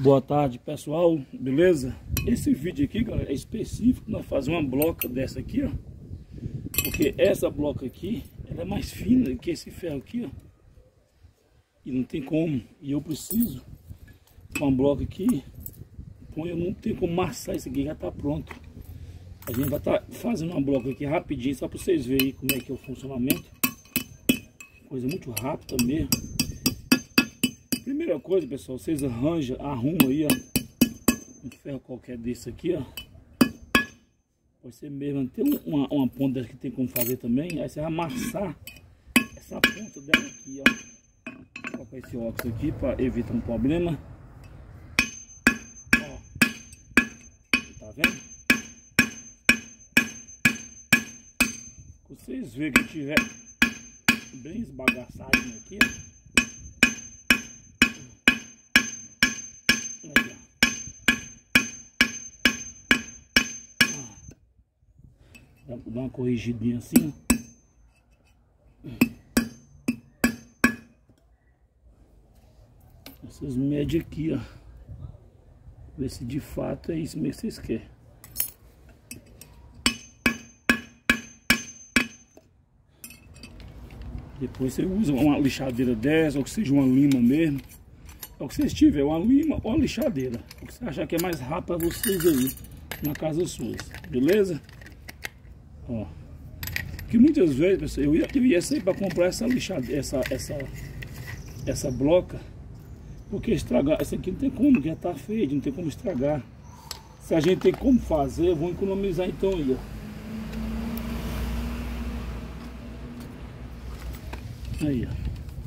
Boa tarde, pessoal, beleza? Esse vídeo aqui, galera, é específico. Nós fazemos uma bloca dessa aqui, ó. Porque essa bloca aqui, ela é mais fina que esse ferro aqui, ó. E não tem como. E eu preciso de uma bloca aqui. Então eu não tenho como amassar isso aqui, já tá pronto. A gente vai estar fazendo uma bloca aqui rapidinho, só para vocês verem como é que é o funcionamento. Coisa muito rápida mesmo. Primeira coisa, pessoal, vocês arrumam aí, ó, um ferro qualquer desse aqui, ó. Pode ser mesmo, tem uma ponta dessa que tem como fazer também. Aí você vai amassar essa ponta dela aqui, ó. Vou colocar esse óxido aqui para evitar um problema. Ó, tá vendo? Vocês verem que tiver bem esbagaçadinho aqui, ó. Dá uma corrigidinha assim, ó. Essas médias aqui, ó. Ver se de fato é isso mesmo que vocês querem. Depois você usa uma lixadeira dessa, ou que seja uma lima mesmo. É o que vocês tiverem, uma lima ou uma lixadeira. O que você achar que é mais rápido para vocês aí, na casa suas, beleza? Ó. Que muitas vezes, pessoal, eu ia sair para comprar essa lixadeira, essa bloca, porque estragar, essa aqui não tem como, já tá feio, não tem como estragar. Se a gente tem como fazer, eu vou economizar então aí, ó. Aí, ó.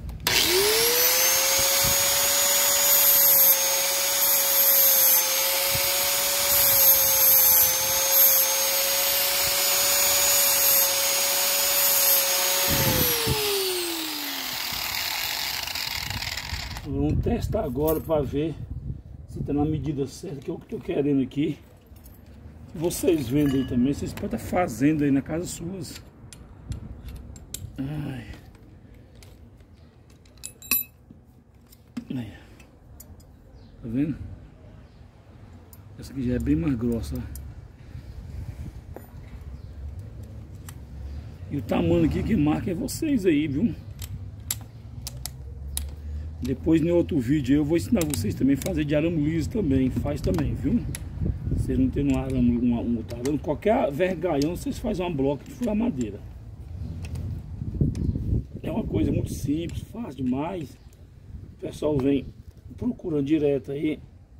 Vamos testar agora para ver se está na medida certa, que é o que eu estou querendo aqui. Vocês vendo aí também, vocês podem estar fazendo aí na casa suas. Ai. Aí. Tá vendo? Essa aqui já é bem mais grossa, ó. E o tamanho aqui que marca é vocês aí, viu? Depois em outro vídeo eu vou ensinar vocês também a fazer de arame liso também. Faz também, viu? Vocês não tem um arame, um arame, qualquer vergalhão, vocês fazem uma bloca de furar madeira. É uma coisa muito simples, fácil demais. O pessoal vem procurando direto aí.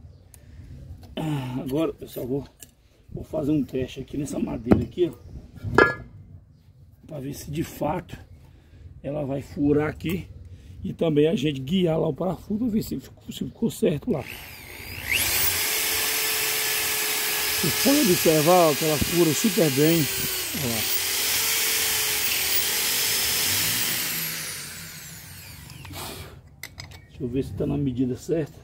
Agora, pessoal, vou fazer um teste aqui nessa madeira aqui, ó. Para ver se de fato ela vai furar aqui. E também a gente guiar lá o parafuso para ver se ficou certo lá. Vocês podem observar, ó, que ela fura super bem. Olha lá. Deixa eu ver se está na medida certa.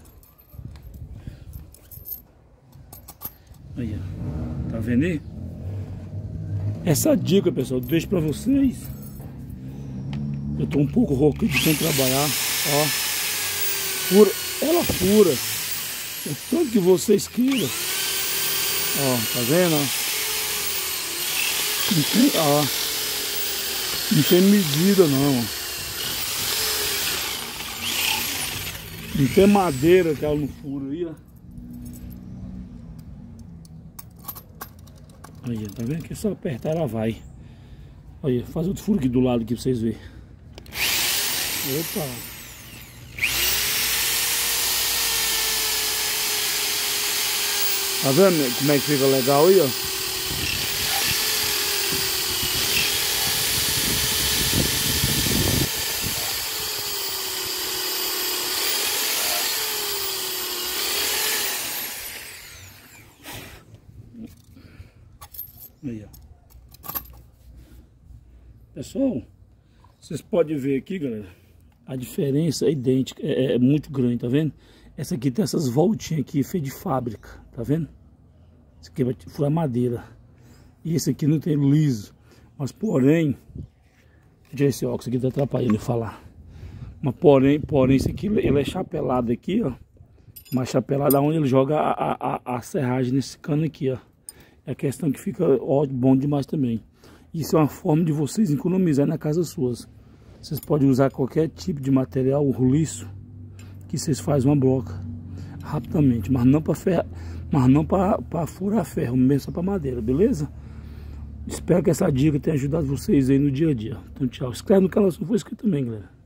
Aí, ó. Tá vendo aí? Essa dica, pessoal, eu deixo para vocês. Eu tô um pouco rouco de tanto trabalhar, ó. Ela fura o tanto que vocês queiram. Ó, tá vendo? Não tem, ó. Não tem medida não, ó. Não tem madeira que ela não fura aí, ó. Aí, tá vendo? Que é só apertar ela vai. Olha, faz outro furo aqui do lado aqui pra vocês verem. Opa! Tá vendo como é que fica legal aí, ó? Aí, ó. Pessoal, vocês podem ver aqui, galera. A diferença é idêntica, é muito grande, tá vendo? Essa aqui tem essas voltinhas aqui, feita de fábrica, tá vendo? Esse aqui vai furar madeira. E esse aqui não tem liso. Mas porém, deixa esse óculos aqui, tá atrapalhando eu falar. Mas porém esse aqui, ele é chapelado aqui, ó. mais chapelada, onde ele joga a serragem nesse cano aqui, ó. É a questão que fica ótimo, bom demais também. Isso é uma forma de vocês economizar na casa suas. Vocês podem usar qualquer tipo de material roliço que vocês fazem uma broca rapidamente, mas não para furar ferro, mesmo só para madeira, beleza? Espero que essa dica tenha ajudado vocês aí no dia a dia. Então tchau. Inscreve no canal se não for inscrito também, galera.